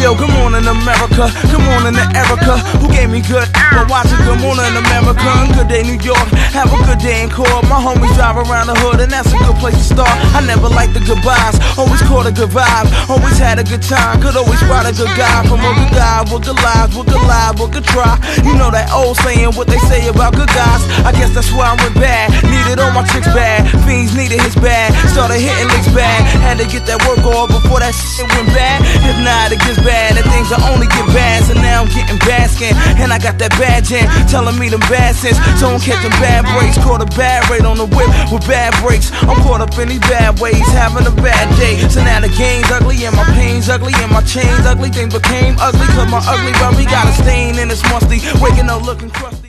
Yo, good morning America, good morning to Erica, who gave me good but watching Good Morning America and Good Day New York. Have a good day in court. My homies drive around the hood and that's a good place to start. I never liked the goodbyes, always caught a good vibe, always had a good time, could always spot a good guy from a good guy with good lives, with good live, with good try. You know that old saying, what they say about good guys. I guess that's why I went bad. Needed all my chicks bad, fiends needed his bad. Started hitting licks bad, had to get that work off before that shit went bad. If not, it gets bad, and things will only get bad. So now I'm getting basking, and I got that badge in, telling me them bad sense. So I'm catching bad breaks, caught a bad rate on the whip with bad breaks. I'm caught up in these bad ways, having a bad day. So now the game's ugly, and my pain's ugly, and my chain's ugly. Things became ugly, cause my ugly brother got a stain in his musty, waking up looking crusty.